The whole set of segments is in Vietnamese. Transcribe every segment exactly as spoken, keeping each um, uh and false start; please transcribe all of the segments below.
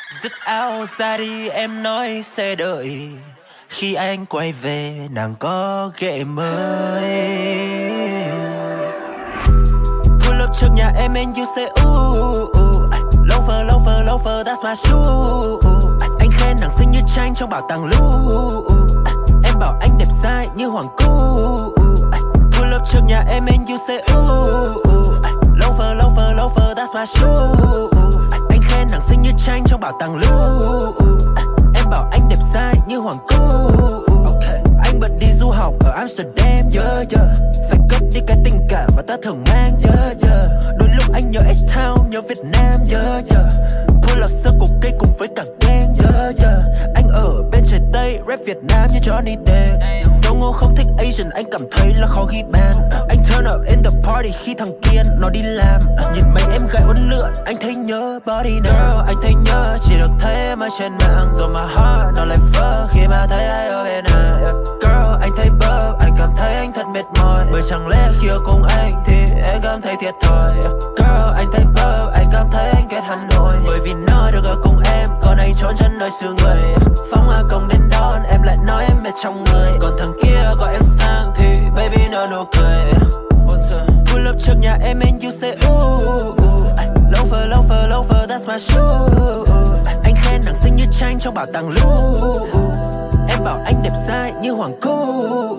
Dứt áo ra đi em nói sẽ đợi. Khi anh quay về nàng có ghệ mới. Pull up trước nhà em and you say ooh, ooh. Loafer, loafer, loafer, that's my shoe. Anh khen nàng xinh như tranh trong bảo tàng Louvre. Em bảo anh đẹp dai như hoàng cú. Pull up trước nhà em and you say ooh, ooh. Loafer, loafer, loafer, that's my shoe. Anh khen nàng xinh như tranh trong bảo tàng Louvre. Em bảo anh đẹp dai như hoàng cú. Anh bận đi du học ở Amsterdam, yeah, yeah. Phải cất đi cái tình cảm mà ta thường mang, yeah, yeah. Đôi lúc anh nhớ H-Town, nhớ Việt Nam, yeah, yeah. Pull up sơ cục cây cùng với cả gang, yeah, yeah. Anh ở bên trời Tây, rap Việt Nam như Johnny Depp. Dẫu ngô không thích Asian, anh cảm thấy là khó ghi bàn. Anh turn up in the party khi thằng Kiên nó đi làm. Nhìn mấy em gái uốn lượn, anh thấy nhớ body girl. Anh thấy nhớ chỉ được thấy em ở trên mạng. Rồi mà heart nó lại vỡ khi mà thấy ai ở bên này. Girl, anh thấy bơ, anh cảm thấy anh thật mệt mỏi. Bởi chẳng lẽ khi ở cùng anh thì em cảm thấy thiệt thòi. Girl, anh thấy bơ, anh cảm thấy anh ghét Hà Nội. Bởi vì nó được ở cùng em, còn anh trốn chân nơi xứ người. Phóng hoa công đến đón, em lại nói em mệt trong người. Còn thằng kia gọi em sang thì baby nó nụ cười. Pull up trước nhà em and you say ooh, ooh. Loafer, loafer, loafer, that's my shoe. Anh khen nàng xinh như tranh trong bảo tàng Louvre. Em bảo anh đẹp dai như hoàng cú.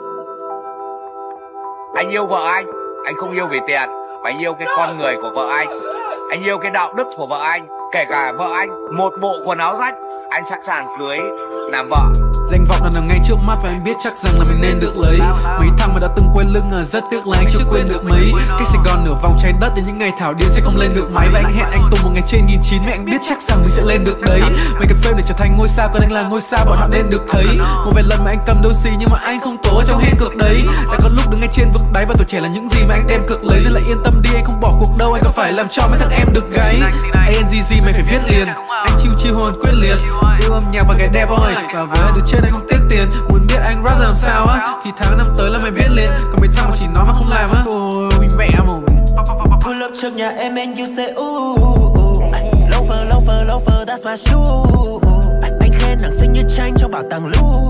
Anh yêu vợ anh, anh không yêu vì tiền, mà anh yêu cái con người của vợ anh. Anh yêu cái đạo đức của vợ anh. Kể cả vợ anh một bộ quần áo rách, anh sẵn sàng cưới làm vợ. Danh vọng là nằm ngay trước mắt và anh biết chắc rằng là mình nên được lấy. Mấy thằng mà đã từng quên lưng à, rất tiếc là anh chưa quên được mấy. Cách Sài Gòn nửa vòng trái đất đến những ngày thảo điên sẽ không lên được máy. Và anh hẹn anh Tùng một ngày trên nghìn chín, mà anh biết chắc rằng mình sẽ lên được đấy. Mấy cái phim để trở thành ngôi sao, còn anh là ngôi sao bọn họ nên được thấy. Một vài lần mà anh cầm đôi xì nhưng mà anh không tố trong hên cược đấy. Đã có lúc đứng ngay trên vực đáy và tuổi trẻ là những gì mà anh đem cược lấy. Nên là yên tâm đi, anh không bỏ cuộc đâu, anh có phải làm cho mấy thằng em được gáy. a en giê giê mày phải viết liền, anh chiêu chiêu hồn quyết liệt. Yêu âm nhạc và cái đẹp ơi, và với hai đứa trên anh không tiếc tiền. Muốn biết anh rap làm sao á thì tháng năm tới là mày biết liền. Còn mấy thằng mà chỉ nói mà không làm á, ôi mẹ mày. Pull up trước nhà em and you say ooh, ooh. Loafer, loafer, loafer, that's my shoe. Anh khen nàng xinh như tranh trong bảo tàng Louvre.